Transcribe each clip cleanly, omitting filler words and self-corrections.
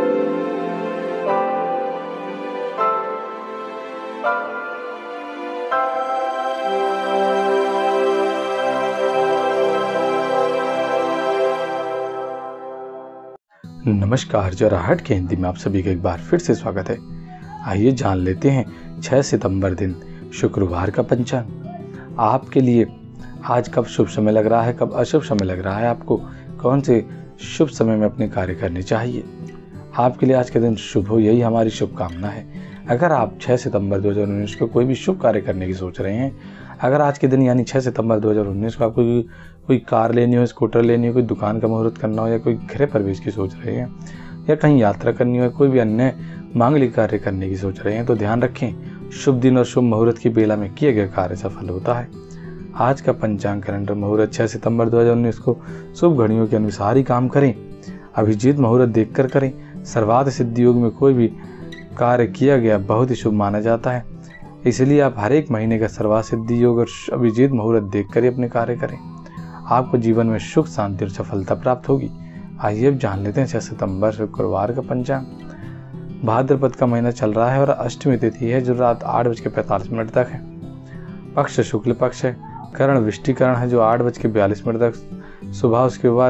नमस्कार, जराहट के हिंदी में आप सभी का एक बार फिर से स्वागत है। आइए जान लेते हैं 6 सितंबर दिन शुक्रवार का पंचांग। आपके लिए आज कब शुभ समय लग रहा है, कब अशुभ समय लग रहा है, आपको कौन से शुभ समय में अपने कार्य करने चाहिए। आपके लिए आज के दिन शुभ हो, यही हमारी शुभकामना है। अगर आप 6 सितंबर 2019 को कोई भी शुभ कार्य करने की सोच रहे हैं, अगर आज के दिन यानी 6 सितंबर 2019 को आपको कोई कार लेनी हो, स्कूटर लेनी हो, कोई दुकान का मुहूर्त करना हो, या कोई गृह प्रवेश की सोच रहे हैं, या कहीं यात्रा करनी हो, कोई भी अन्य मांगलिक कार्य करने की सोच रहे हैं, तो ध्यान रखें, शुभ दिन और शुभ मुहूर्त की बेला में किया गया कार्य सफल होता है। आज का पंचांग कैलेंडर मुहूर्त 6 सितंबर 2019 को शुभ घड़ियों के अनुसार ही काम करें। अभिजीत मुहूर्त देखकर करें। सर्वार्थ सिद्धि योग में कोई भी कार्य किया गया बहुत ही शुभ माना जाता है, इसलिए आप हर एक महीने का सर्वार्थ सिद्धि योग और अभिजीत मुहूर्त देखकर ही अपने कार्य करें। आपको जीवन में सुख, शांति और सफलता प्राप्त होगी। आइए अब जान लेते हैं 6 सितंबर शुक्रवार का पंचांग। भाद्रपद का महीना चल रहा है और अष्टमी तिथि है जो रात 8:45 तक है। पक्ष शुक्ल पक्ष है। करण विष्टिकरण है जो 8:42 तक सुबह,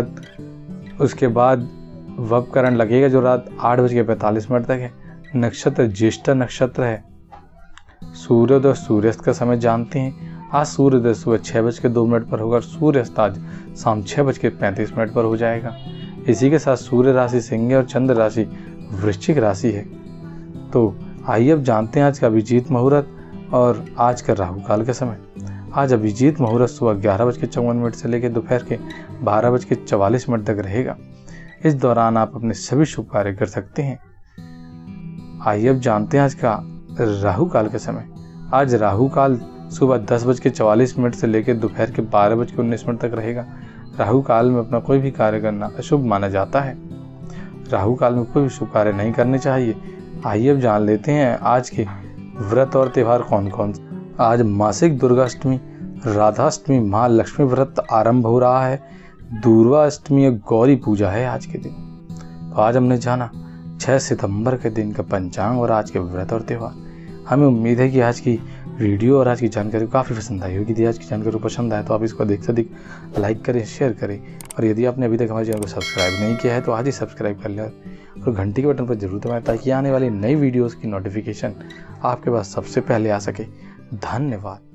उसके बाद वपकरण लगेगा जो रात 8:45 तक है। नक्षत्र ज्येष्ठा नक्षत्र है। सूर्योदय और सूर्यास्त का समय जानते हैं। आज सूर्योदय सुबह 6:02 पर होगा और सूर्यास्त आज शाम 6:35 पर हो जाएगा। इसी के साथ सूर्य राशि सिंह और चंद्र राशि वृश्चिक राशि है। तो आइए अब जानते हैं आज का अभिजीत मुहूर्त और आज का राहु काल का समय। आज अभिजीत मुहूर्त सुबह 11:54 से लेकर दोपहर के 12:44 तक रहेगा। इस दौरान आप अपने सभी शुभ कार्य कर सकते हैं। आइए अब जानते हैं आज का राहु काल का समय। आज राहु काल सुबह 10:44 से लेकर दोपहर के 12:19 तक रहेगा। राहु काल में अपना कोई भी कार्य करना अशुभ माना जाता है। राहु काल में कोई भी शुभ कार्य नहीं करने चाहिए। आइए अब जान लेते हैं आज के व्रत और त्यौहार कौन कौन। आज मासिक दुर्गाष्टमी, राधाष्टमी, महालक्ष्मी व्रत आरंभ हो रहा है। दूर्वा अष्टमी और गौरी पूजा है आज के दिन। तो आज हमने जाना 6 सितंबर के दिन का पंचांग और आज के व्रत और त्यौहार। हमें उम्मीद है कि आज की वीडियो और आज की जानकारी काफ़ी पसंद आई होगी। यदि आज की जानकारी पसंद आए तो आप इसको अधिक से अधिक लाइक करें, शेयर करें, और यदि आपने अभी तक हमारे चैनल को सब्सक्राइब नहीं किया है तो आज ही सब्सक्राइब कर लें और घंटी के बटन पर जरूर दबाएं ताकि आने वाली नई वीडियोज़ की नोटिफिकेशन आपके पास सबसे पहले आ सके। धन्यवाद।